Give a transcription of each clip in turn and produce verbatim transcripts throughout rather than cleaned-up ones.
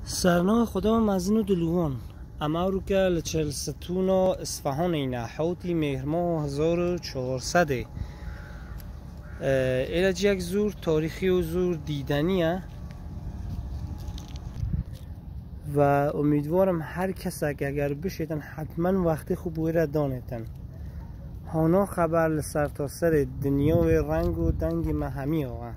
سرناه خدا مزن و دلوان اما رو که لچلستون و اصفهان اینه حوتی مهرماه هزار و چهارصده ایلج یک زور تاریخی و زور دیدنیه و امیدوارم هر کس اگر بشیدن حتما وقتی خوب ویره دانتن هانا خبر لسر تا سر دنیا و رنگ و دنگ مهمی آقا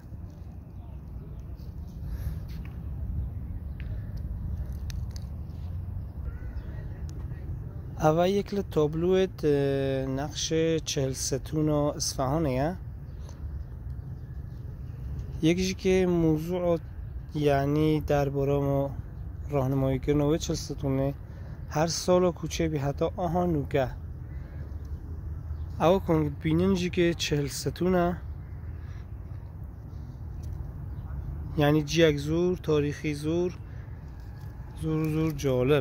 اول یک تابلوت نقش چهلستون و اصفهانه یکیشی که موضوع یعنی درباره ما راهنمایی کردن و چهلستونه هر سال و کوچه بی حتی آهانوگه اول کنید بیننجی که چهلستونه یعنی جی یک زور تاریخی زور زور زور جالب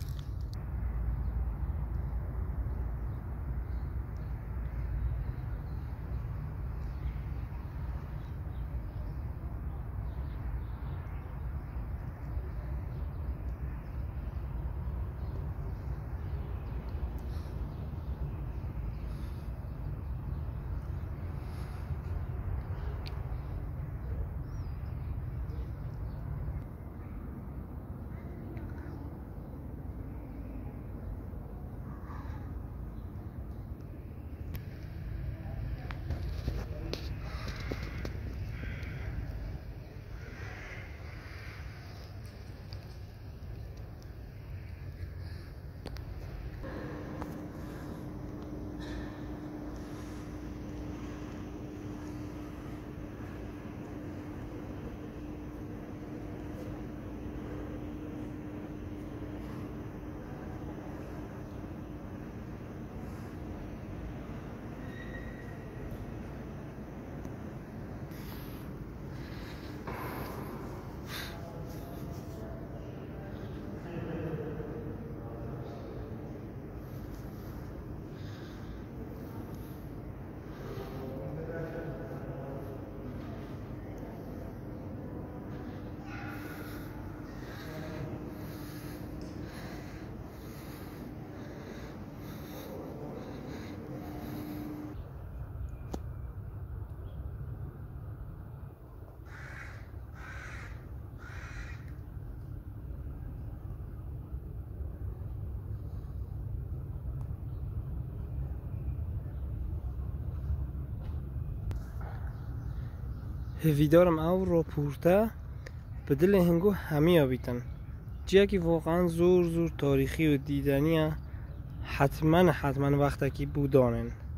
هویدارم او را پورته به دل هنگو همی آبیتن جایی که واقعا زور زور تاریخی و دیدنیه حتما حتما وقتی که بودانن